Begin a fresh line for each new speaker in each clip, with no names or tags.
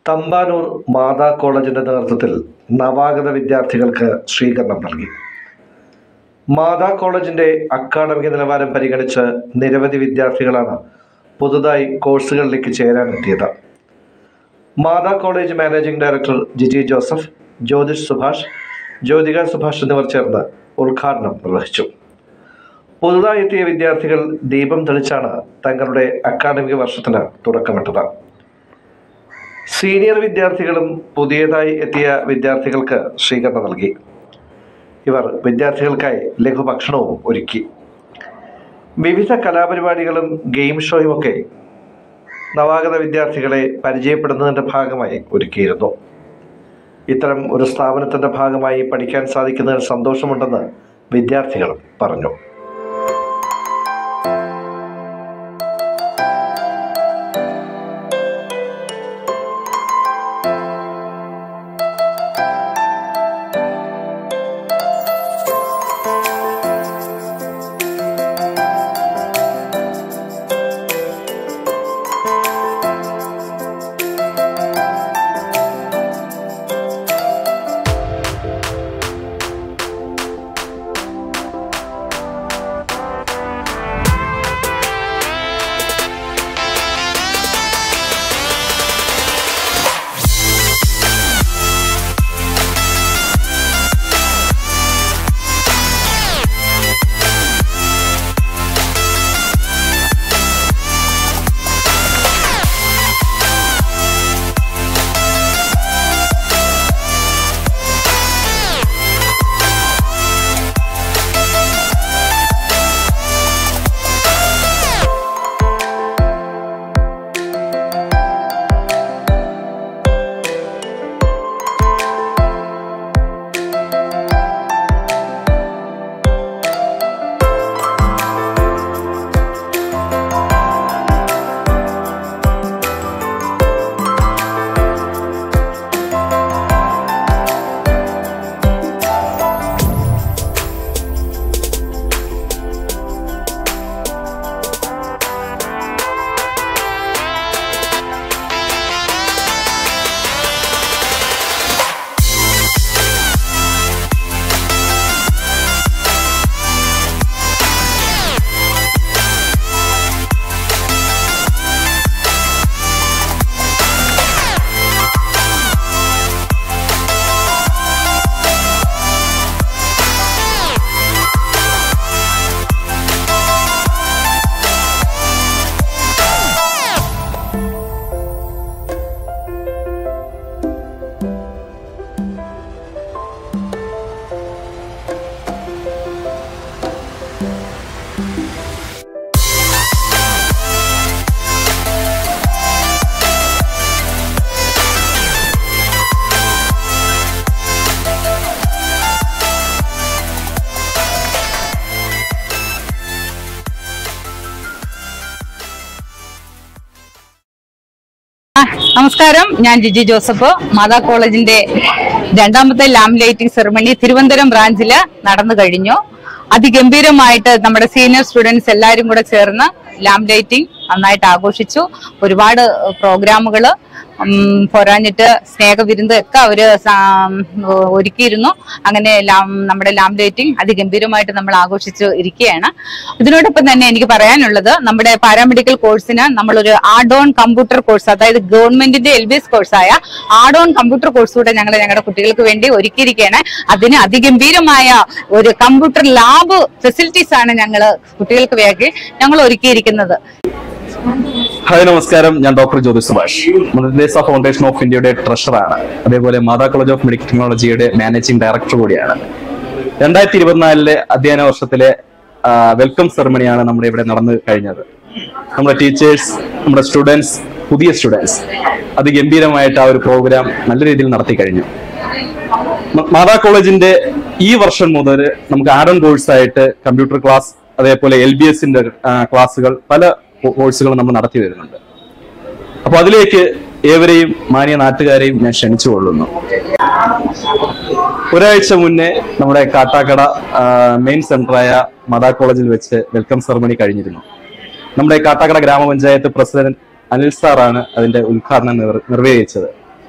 തമ്പാനൂർ മാതാ കോളേജിന്റെ നേതൃത്വത്തിൽ നവാഗത വിദ്യാർത്ഥികൾക്ക് സ്വീകരണം നൽകി. മാതാ കോളേജിന്റെ അക്കാഡമിക നിലവാരം പരിഗണിച്ച് നിരവധി വിദ്യാർത്ഥികളാണ് പുതുതായി കോഴ്സുകളിലേക്ക് ചേരാനെത്തിയത്. Matha college managing director Giji Joseph, Jyothish Subhash, Jyothika Subhash എന്നിവർ ചേർന്ന് ഉദ്ഘാടനം നിർവഹിച്ചു. പുതുതായി എത്തിയ വിദ്യാർത്ഥികൾ ദീപം തെളിച്ചാണ് തങ്ങളുടെ അക്കാഡമിക വർഷത്തിന് തുടക്കമിട്ടത്. സീനിയർ വിദ്യാർത്ഥികളും പുതിയതായി എത്തിയ വിദ്യാർത്ഥികൾക്ക് സ്വീകരണം നൽകി. ഇവർ വിദ്യാർത്ഥികൾക്കായി ലഘുഭക്ഷണവും ഒരുക്കി. വിവിധ കലാപരിപാടികളും ഗെയിം ഷോയുമൊക്കെ നവാഗത വിദ്യാർത്ഥികളെ പരിചയപ്പെടുന്നതിൻ്റെ ഭാഗമായി ഒരുക്കിയിരുന്നു. ഇത്തരം ഒരു സ്ഥാപനത്തിൻ്റെ ഭാഗമായി പഠിക്കാൻ സാധിക്കുന്നതിൽ സന്തോഷമുണ്ടെന്ന് വിദ്യാർത്ഥികൾ പറഞ്ഞു.
നമസ്കാരം, ഞാൻ ജിജി ജോസഫ്. മാതാ കോളേജിന്റെ രണ്ടാമത്തെ ലാമ്പ് ലൈറ്റിംഗ് സെറമണി തിരുവനന്തപുരം ബ്രാഞ്ചിൽ നടന്നു കഴിഞ്ഞു. അതിഗംഭീരമായിട്ട് നമ്മുടെ സീനിയർ സ്റ്റുഡൻസ് എല്ലാവരും കൂടെ ചേർന്ന് ലാമ്പ് ലൈറ്റിംഗ് നന്നായിട്ട് ആഘോഷിച്ചു. ഒരുപാട് പ്രോഗ്രാമുകള് പോരാഞ്ഞിട്ട് സ്നേഹവിരുന്ന് ഒക്കെ അവര് ഒരുക്കിയിരുന്നു. അങ്ങനെ നമ്മുടെ ലാമ്പ് ലൈറ്റിംഗ് അതിഗംഭീരമായിട്ട് നമ്മൾ ആഘോഷിച്ചു ഇരിക്കുകയാണ്. ഇതിനോടൊപ്പം തന്നെ എനിക്ക് പറയാനുള്ളത്, നമ്മുടെ പാരാമെഡിക്കൽ കോഴ്സിന് നമ്മളൊരു ആഡ് ഓൺ കമ്പ്യൂട്ടർ കോഴ്സ്, അതായത് ഗവൺമെന്റിന്റെ LBS കോഴ്സായ ആഡ് ഓൺ കമ്പ്യൂട്ടർ കോഴ്സ് കൂടെ ഞങ്ങളുടെ കുട്ടികൾക്ക് വേണ്ടി ഒരുക്കിയിരിക്കുകയാണ്. അതിന് അതിഗംഭീരമായ ഒരു കമ്പ്യൂട്ടർ ലാബ് ഫെസിലിറ്റീസ് ആണ് കുട്ടികൾക്ക് വേണ്ടി ഞങ്ങൾ ഒരുക്കിയിരിക്കുന്നത്.
ഹായ്, നമസ്കാരം. ഞാൻ doctor Jyothish Subhash, mother foundation of ഇന്ത്യയുടെ ട്രഷറാണ്. അതേപോലെ മാതാ കോളേജ് ഓഫ് മെഡിക്കൽ ടെക്നോളജിയുടെ മാനേജിംഗ് ഡയറക്ടർ കൂടിയാണ്. 2024 അധ്യയന വർഷത്തിലെ വെൽക്കം സെറമണിയാണ് നമ്മുടെ ഇവിടെ നടന്നു കഴിഞ്ഞത്. നമ്മുടെ ടീച്ചേഴ്സ്, നമ്മുടെ സ്റ്റുഡൻസ്, പുതിയ സ്റ്റുഡൻസ് അതിഗംഭീരമായിട്ട് ആ ഒരു പ്രോഗ്രാം നല്ല രീതിയിൽ നടത്തി കഴിഞ്ഞു. മാതാ കോളേജിന്റെ ഈ വർഷം മുതൽ നമുക്ക് ആഡ് ഓൺ കോഴ്സായിട്ട് കമ്പ്യൂട്ടർ ക്ലാസ്, അതേപോലെ LBSന്റെ ക്ലാസ്സുകൾ, പല കോഴ്സുകൾ നമ്മൾ നടത്തി വരുന്നുണ്ട്. അപ്പൊ അതിലേക്ക് ഏവരെയും മാന്യ നാട്ടുകാരെയും ഞാൻ ക്ഷണിച്ചു കൊള്ളുന്നു. ഒരാഴ്ച മുന്നേ നമ്മുടെ കാട്ടാക്കട മെയിൻ സെന്ററായ മാതാ കോളേജിൽ വെച്ച് വെൽക്കം സെറമണി കഴിഞ്ഞിരുന്നു. നമ്മുടെ കാട്ടാക്കട ഗ്രാമപഞ്ചായത്ത് പ്രസിഡന്റ് അനിൽ സാറാണ് അതിന്റെ ഉദ്ഘാടനം നിർവഹിച്ചത്.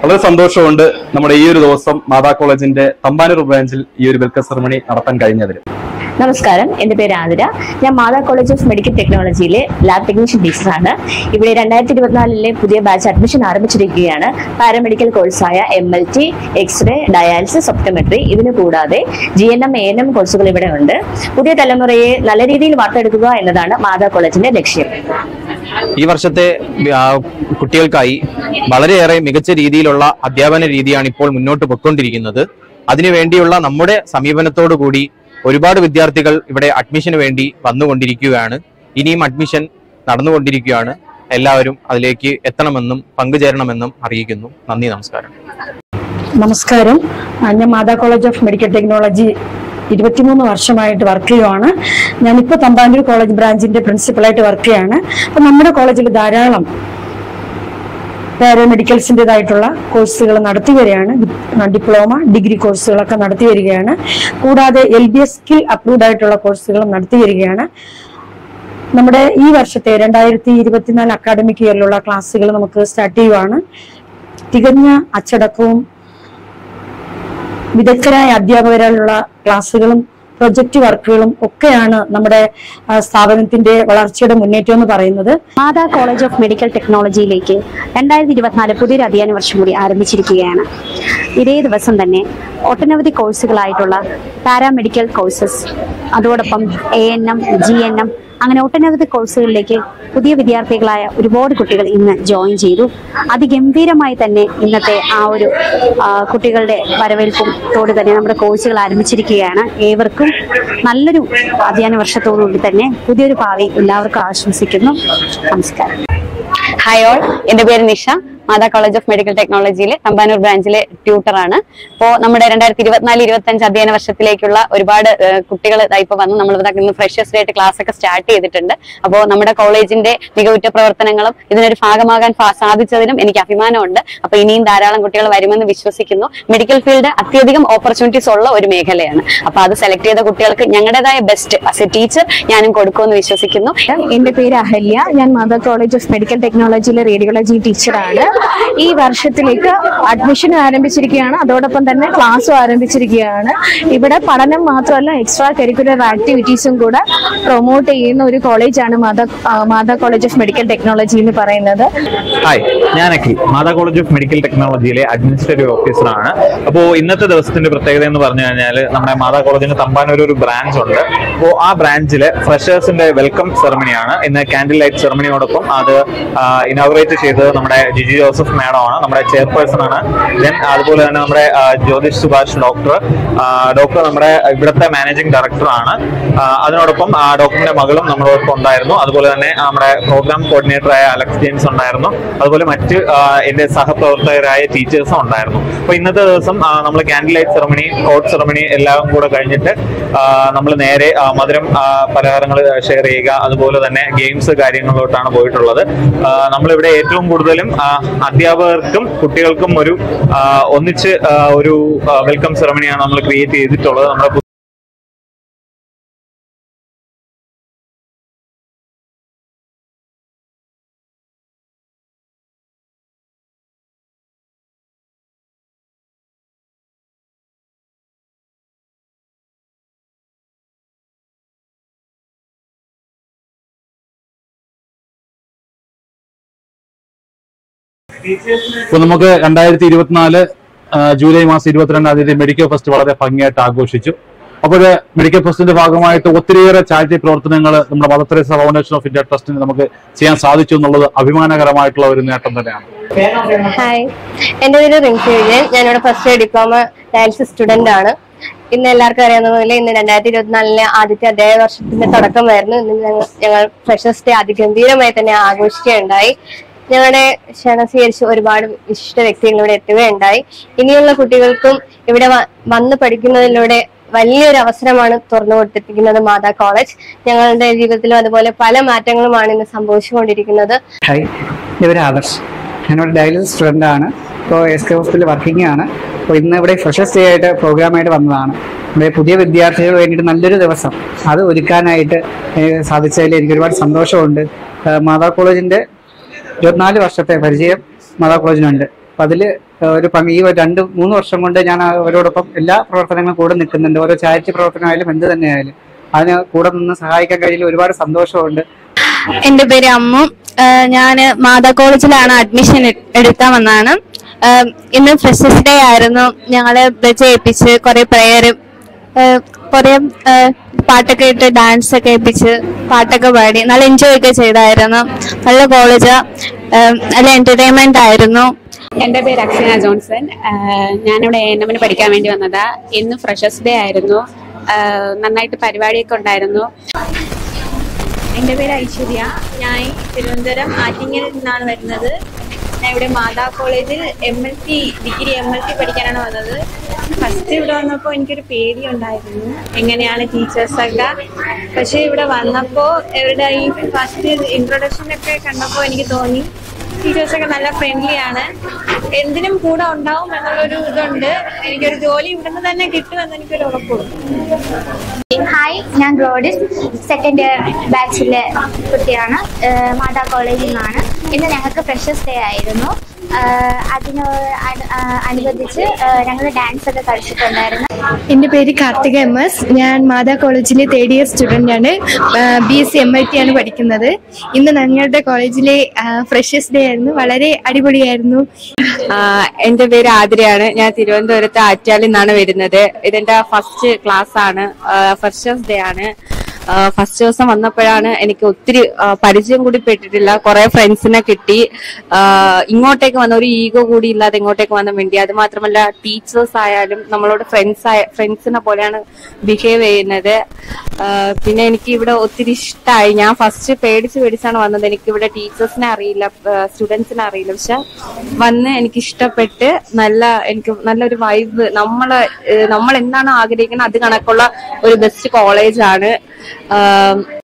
വളരെ സന്തോഷമുണ്ട് നമ്മുടെ ഈ ഒരു ദിവസം മാതാ കോളേജിന്റെ തമ്പാനൂർ ബ്രാഞ്ചിൽ ഈ ഒരു വെൽക്കം സെറമണി നടത്താൻ കഴിഞ്ഞതിൽ.
നമസ്കാരം, എൻ്റെ പേര് ആതിര. ഞാൻ മാതാ കോളേജ് ഓഫ് മെഡിക്കൽ ടെക്നോളജിയിലെ ലാബ് ടെക്നീഷ്യൻ ടീച്ചറാണ്. ഇവിടെ 2024 പുതിയ ബാച്ച് അഡ്മിഷൻ ആരംഭിച്ചിരിക്കുകയാണ്. പാരാമെഡിക്കൽ കോഴ്സായ MLT, എക്സ്റേ, ഡയാലിസിസ്, ഒപ്റ്റോമെട്രി, ഇതിനു കൂടാതെ GNM, ANM കോഴ്സുകൾ ഇവിടെ ഉണ്ട്. പുതിയ തലമുറയെ നല്ല രീതിയിൽ വാർത്തെടുക്കുക എന്നതാണ് മാതാ കോളേജിന്റെ ലക്ഷ്യം.
ഈ വർഷത്തെ കുട്ടികൾക്കായി വളരെയേറെ മികച്ച രീതിയിലുള്ള അധ്യാപന രീതിയാണ് ഇപ്പോൾ മുന്നോട്ട് പൊയ്ക്കൊണ്ടിരിക്കുന്നത്. അതിനുവേണ്ടിയുള്ള നമ്മുടെ സമീപനത്തോടു കൂടി ഒരുപാട് വിദ്യാർത്ഥികൾ ഇവിടെ അഡ്മിഷന് വേണ്ടി വന്നുകൊണ്ടിരിക്കുകയാണ്. ഇനിയും അഡ്മിഷൻ നടന്നുകൊണ്ടിരിക്കുകയാണ്. എല്ലാവരും അതിലേക്ക് എത്തണമെന്നും പങ്കുചേരണമെന്നും അറിയിക്കുന്നു. നന്ദി, നമസ്കാരം.
നമസ്കാരം, ഞാൻ Matha college of medical technology 23 വർഷമായിട്ട് വർക്ക് ചെയ്യുവാണ്. ഞാനിപ്പോൾ തമ്പാനൂർ കോളേജ് ബ്രാഞ്ചിന്റെ പ്രിൻസിപ്പളായിട്ട് വർക്ക് ചെയ്യാണ്. അപ്പം നമ്മുടെ കോളേജിൽ ധാരാളം പാരാമെഡിക്കൽസിൻ്റെതായിട്ടുള്ള കോഴ്സുകൾ നടത്തി വരികയാണ്. ഡിപ്ലോമ, ഡിഗ്രി കോഴ്സുകളൊക്കെ നടത്തി വരികയാണ്. കൂടാതെ LBS സ്കിൽ അപ്രൂവ്ഡ് ആയിട്ടുള്ള കോഴ്സുകളും നടത്തി വരികയാണ്. നമ്മുടെ ഈ വർഷത്തെ 2024 അക്കാഡമിക് ഇയറിലുള്ള ക്ലാസ്സുകൾ നമുക്ക് സ്റ്റാർട്ട് ചെയ്യുവാണ്. തികഞ്ഞ അച്ചടക്കവും വിദഗ്ധരായ അധ്യാപകരാലുള്ള ക്ലാസ്സുകളും പ്രൊജക്ട് വർക്കുകളും ഒക്കെയാണ് നമ്മുടെ സ്ഥാപനത്തിന്റെ വളർച്ചയുടെ മുന്നേറ്റം എന്ന് പറയുന്നത്.
മാതാ കോളേജ് ഓഫ് മെഡിക്കൽ ടെക്നോളജിയിലേക്ക് 2024 പുതിയൊരു അധ്യയന വർഷം കൂടി ആരംഭിച്ചിരിക്കുകയാണ്. ഇതേ ദിവസം തന്നെ ഒട്ടനവധി കോഴ്സുകളായിട്ടുള്ള പാരാമെഡിക്കൽ കോഴ്സസ്, അതോടൊപ്പം ANM, GNM, അങ്ങനെ ഒട്ടനവധി കോഴ്സുകളിലേക്ക് പുതിയ വിദ്യാർത്ഥികളായ ഒരുപാട് കുട്ടികൾ ഇന്ന് ജോയിൻ ചെയ്തു. അതിഗംഭീരമായി തന്നെ ഇന്നത്തെ ആ ഒരു കുട്ടികളുടെ വരവേൽപ്പോട് തന്നെ നമ്മുടെ കോഴ്സുകൾ ആരംഭിച്ചിരിക്കുകയാണ്. ഏവർക്കും നല്ലൊരു അധ്യയന വർഷത്തോടുകൂടി തന്നെ പുതിയൊരു ഭാവി എല്ലാവർക്കും ആശംസിക്കുന്നു. നമസ്കാരം.
ഹായ് ഓൾ, എന്റെ പേര് Nisha. Matha college of medical ടെക്നോളജിയിലെ തമ്പാനൂർ ബ്രാഞ്ചിലെ ട്യൂട്ടറാണ്. അപ്പോൾ നമ്മുടെ 2024-25 അധ്യയന വർഷത്തിലേക്കുള്ള ഒരുപാട് കുട്ടികൾ ഇപ്പൊ വന്ന് നമ്മൾ ഇന്ന് ഫ്രഷേഴ്സ് ഡേ ആയിട്ട് ക്ലാസ് ഒക്കെ സ്റ്റാർട്ട് ചെയ്തിട്ടുണ്ട്. അപ്പോൾ നമ്മുടെ കോളേജിന്റെ മികവുറ്റ പ്രവർത്തനങ്ങളും ഇതിനൊരു ഭാഗമാകാൻ സാധിച്ചതിനും എനിക്ക് അഭിമാനമുണ്ട്. അപ്പൊ ഇനിയും ധാരാളം കുട്ടികൾ വരുമെന്ന് വിശ്വസിക്കുന്നു. മെഡിക്കൽ ഫീൽഡ് അത്യധികം ഓപ്പർച്യൂണിറ്റീസ് ഉള്ള ഒരു മേഖലയാണ്. അപ്പൊ അത് സെലക്ട് ചെയ്ത കുട്ടികൾക്ക് ഞങ്ങളുടേതായ ബെസ്റ്റ് ആസ് എ ടീച്ചർ ഞാനും കൊടുക്കുമെന്ന് വിശ്വസിക്കുന്നു.
എന്റെ പേര് അഹല്യ. ഞാൻ മാതാ കോളേജ് ഓഫ് മെഡിക്കൽ ടെക്നോളജിയിലെ റേഡിയോളജി ടീച്ചറാണ്. ഈ വർഷത്തിലേക്ക് അഡ്മിഷൻ ആരംഭിച്ചിരിക്കുകയാണ്. അതോടൊപ്പം തന്നെ ക്ലാസ്സും ആരംഭിച്ചിരിക്കുകയാണ്. ഇവിടെ പഠനം മാത്രമല്ല, എക്സ്ട്രാ കരിക്കുലർ ആക്ടിവിറ്റീസും കൂടെ പ്രൊമോട്ട് ചെയ്യുന്ന ഒരു കോളേജാണ് Matha college of medical technology എന്ന് പറയുന്നത്.
ഹായ്, ഞാൻ Akhil, Matha college of medical ടെക്നോളജിയിലെ അഡ്മിനിസ്ട്രേറ്റീവ് ഓഫീസറാണ്. അപ്പോൾ ഇന്നത്തെ ദിവസത്തിന്റെ പ്രത്യേകത എന്ന് പറഞ്ഞു കഴിഞ്ഞാൽ നമ്മുടെ മാതാ കോളേജിന് തമ്പാനൂർ ഒരു ബ്രാഞ്ച് ഉണ്ട്. അപ്പോൾ ആ ബ്രാഞ്ചിലെ ഫ്രഷേഴ്സിന്റെ വെൽക്കം സെറമണിയാണ് ഇന്ന്. കാൻഡിൽ ലൈറ്റ് സെറമണിയോടൊപ്പം അത് ഇനോഗ്രേറ്റ് ചെയ്തത് നമ്മുടെ ജിജി ജോസഫ് മാഡം ആണ്, നമ്മുടെ ചെയർപേഴ്സൺ ആണ്. ദെൻ അതുപോലെ തന്നെ നമ്മുടെ ജ്യോതിഷ് സുഭാഷ് ഡോക്ടർ നമ്മുടെ ഇവിടുത്തെ മാനേജിംഗ് ഡയറക്ടർ ആണ്. അതിനോടൊപ്പം ഡോക്ടറിന്റെ മകളും നമ്മളോടൊപ്പം ഉണ്ടായിരുന്നു. അതുപോലെ തന്നെ നമ്മുടെ പ്രോഗ്രാം കോർഡിനേറ്ററായ അലക്സ് ജെയിംസ് ഉണ്ടായിരുന്നു. അതുപോലെ മറ്റ് എന്റെ സഹപ്രവർത്തകരായ ടീച്ചേഴ്സും ഉണ്ടായിരുന്നു. അപ്പൊ ഇന്നത്തെ ദിവസം നമ്മൾ candle light ceremony, coat ceremony എല്ലാം കൂടെ കഴിഞ്ഞിട്ട് നമ്മൾ നേരെ മധുരം പലഹാരങ്ങൾ ഷെയർ ചെയ്യുക, അതുപോലെ തന്നെ ഗെയിംസ് കാര്യങ്ങളിലോട്ടാണ് പോയിട്ടുള്ളത്. നമ്മളിവിടെ ഏറ്റവും കൂടുതലും അധ്യാപകർക്കും കുട്ടികൾക്കും ഒരു ഒന്നിച്ച് ഒരു വെൽക്കം സെറമണിയാണ് നമ്മൾ ക്രിയേറ്റ് ചെയ്തിട്ടുള്ളത്. നമ്മുടെ
ഇപ്പൊ നമുക്ക് 2024 ജൂലൈ മാസം 22-ാം തീയതി മെഡിക്കൽ ഫെസ്റ്റ് വളരെ ഭംഗിയായിട്ട് ആഘോഷിച്ചു. അപ്പോൾ മെഡിക്കൽ ഫെസ്റ്റിന്റെ ഭാഗമായിട്ട് ഒത്തിരിയേറെ ചാരിറ്റി പ്രവർത്തനങ്ങൾ നമ്മുടെ mother Teresa foundation of India ട്രസ്റ്റിന് നമുക്ക് ചെയ്യാൻ സാധിച്ചു എന്നുള്ളത് അഭിമാനകരമായിട്ടുള്ള ഒരു നേട്ടം തന്നെയാണ്.
ഹായ്, എന്റെ പേര് റിൻസി വിജയൻ. ഞാനിവിടെ first year diploma dialysis student ആണ്. ഇന്ന് എല്ലാവർക്കും അറിയാവുന്ന പോലെ ഇന്ന് 2024 ആദ്യത്തെ അധ്യയന വർഷത്തിന്റെ തുടക്കമായിരുന്നു. ഇന്ന് ഞങ്ങൾ ഫ്രഷേഴ്സ് ഡേ അതിഗംഭീരമായി തന്നെ ആഘോഷിക്കുകയുണ്ടായി. ഞങ്ങളുടെ ക്ഷണം സ്വീകരിച്ച് ഒരുപാട് വിശിഷ്ട വ്യക്തികൾ ഇവിടെ എത്തുകയുണ്ടായി. ഇനിയുള്ള കുട്ടികൾക്കും ഇവിടെ വന്ന് പഠിക്കുന്നതിലൂടെ വലിയൊരു അവസരമാണ് തുറന്നു കൊടുത്തിരിക്കുന്നത് മാതാ കോളേജ്. ഞങ്ങളുടെ ജീവിതത്തിലും അതുപോലെ പല മാറ്റങ്ങളുമാണ് ഇന്ന് സംഭവിച്ചുകൊണ്ടിരിക്കുന്നത്.
ഹായ്, ഇവർ ആദർശ്. ഞാനിവിടെ ഡയാലിസിസ് സ്റ്റുഡൻ്റ് ആണ്. ഇപ്പോൾ SK ഹോസ്പിറ്റലിൽ വർക്കിംഗ് ആണ്. അപ്പോൾ ഇന്ന് ഇവിടെ ഫ്രഷേഴ്സ് ഡേ ആയിട്ട് പ്രോഗ്രാമായിട്ട് വന്നതാണ്. ഇവിടെ പുതിയ വിദ്യാർത്ഥികൾക്ക് വേണ്ടിയിട്ട് നല്ലൊരു ദിവസം അത് ഒരുക്കാനായിട്ട് സാധിച്ചതിൽ എനിക്ക് ഒരുപാട് സന്തോഷമുണ്ട്. മാതാ കോളേജിൻ്റെ 24 വർഷത്തെ പരിചയം മാതാ കോളേജിനുണ്ട്. അപ്പം അതിൽ ഈ 2-3 വർഷം കൊണ്ട് ഞാൻ അവരോടൊപ്പം എല്ലാ പ്രവർത്തനങ്ങളും കൂടെ നിൽക്കുന്നുണ്ട്. ഓരോ ചാരിറ്റി പ്രവർത്തനമായാലും എന്ത് തന്നെയായാലും അതിന് കൂടെ നിന്ന് സഹായിക്കാൻ കഴിയുന്ന ഒരുപാട് സന്തോഷമുണ്ട്.
എന്റെ പേര് അമ്മു. ഞാൻ മാതാ കോളേജിലാണ് അഡ്മിഷൻ എടുക്കാൻ വന്നതാണ്. ഇന്ന് ഫ്രഷേഴ്സ് ഡേ ആയിരുന്നു. ഞങ്ങളെ ബ്ലഡ് ഏൽപ്പിച്ച് കുറെ പ്രേയറും കുറെ പാട്ടൊക്കെ ഇട്ട് ഡാൻസ് ഒക്കെ ഏൽപ്പിച്ച് പാട്ടൊക്കെ പാടി നല്ല എൻജോയ് ഒക്കെ ചെയ്തായിരുന്നു. നല്ല കോളേജ്, നല്ല എന്റർടൈൻമെന്റ് ആയിരുന്നു.
എന്റെ പേര് അക്സന ജോൺസൺ. ഞാനിവിടെ ANM പഠിക്കാൻ വേണ്ടി വന്നതാ. ഇന്ന് ഫ്രഷേഴ്സ് ഡേ ആയിരുന്നു. നന്നായിട്ട് പരിപാടിയൊക്കെ ഉണ്ടായിരുന്നു.
എൻ്റെ പേര് ഐശ്വര്യ. ഞാൻ തിരുവനന്തപുരം ആറ്റിങ്ങൽ നിന്നാണ് വരുന്നത്. ഞാൻ ഇവിടെ മാതാ കോളേജിൽ ഡിഗ്രി MLT പഠിക്കാനാണ് വന്നത്. ഫസ്റ്റ് ഇവിടെ വന്നപ്പോൾ എനിക്കൊരു പേടിയുണ്ടായിരുന്നു, എങ്ങനെയാണ് ടീച്ചേഴ്സൊക്കെ. പക്ഷെ ഇവിടെ വന്നപ്പോൾ ഇവരുടെ ഈ ഫസ്റ്റ് ഇൻട്രൊഡക്ഷനൊക്കെ കണ്ടപ്പോൾ എനിക്ക് തോന്നി ടീച്ചേഴ്സൊക്കെ നല്ല ഫ്രണ്ട്ലി ആണ്, എന്തിനും കൂടെ ഉണ്ടാവും എന്നുള്ളൊരു ഇതുണ്ട്. എനിക്കൊരു ജോലി ഇവിടുന്ന് തന്നെ കിട്ടുമെന്ന് എനിക്കൊരു ഉറപ്പുണ്ട്.
ഹായ്, ഞാൻ ഗ്ലോഡിസ്, സെക്കൻഡ് ഇയർ ബാച്ചിലെ കുട്ടിയാണ്. മാതാ കോളേജിൽ നിന്നാണ്. ഇന്ന് ഞങ്ങൾക്ക് ഫ്രഷേഴ്സ് ഡേ ആയിരുന്നു. അനുബന്ധിച്ച് ഞങ്ങൾ ഡാൻസ് ഒക്കെ കളിച്ചിട്ടുണ്ടായിരുന്നു.
എൻ്റെ പേര് കാർത്തിക MS. ഞാൻ മാതാ കോളേജിലെ 3rd ഇയർ സ്റ്റുഡൻ്റ് ആണ്. BSc MIT ആണ് പഠിക്കുന്നത്. ഇന്ന് ഞങ്ങളുടെ കോളേജിലെ ഫ്രഷേഴ്സ് ഡേ ആയിരുന്നു. വളരെ അടിപൊളിയായിരുന്നു.
എൻ്റെ പേര് ആതിരയാണ്. ഞാൻ തിരുവനന്തപുരത്ത് ആറ്റാലിൽ നിന്നാണ് വരുന്നത്. ഇതെന്റെ ഫസ്റ്റ് ക്ലാസ് ആണ്. ഫ്രഷേഴ്സ് ഡേ ആണ്. ഫസ്റ്റ് ദിവസം വന്നപ്പോഴാണ് എനിക്ക് ഒത്തിരി പരിചയം കൂടി പെട്ടിട്ടില്ല. കുറെ ഫ്രണ്ട്സിനെ കിട്ടി. ഇങ്ങോട്ടേക്ക് വന്ന ഒരു ഈഗോ കൂടി ഇല്ലാതെ ഇങ്ങോട്ടേക്ക് വന്ന വേണ്ടി. അത് മാത്രമല്ല ടീച്ചേഴ്സ് ആയാലും നമ്മളോട് ഫ്രണ്ട്സിനെ പോലെയാണ് ബിഹേവ് ചെയ്യുന്നത്. പിന്നെ എനിക്ക് ഇവിടെ ഒത്തിരി ഇഷ്ടമായി. ഞാൻ ഫസ്റ്റ് പേടിച്ചാണ് വന്നത്. എനിക്ക് ഇവിടെ ടീച്ചേഴ്സിനെ അറിയില്ല, സ്റ്റുഡൻസിനെ അറിയില്ല. പക്ഷെ വന്ന് എനിക്ക് ഇഷ്ടപ്പെട്ട് എനിക്ക് നല്ലൊരു വൈബ്, നമ്മൾ എന്താണ് ആഗ്രഹിക്കുന്നത് അത് കണക്കുള്ള ഒരു ബെസ്റ്റ് കോളേജാണ്.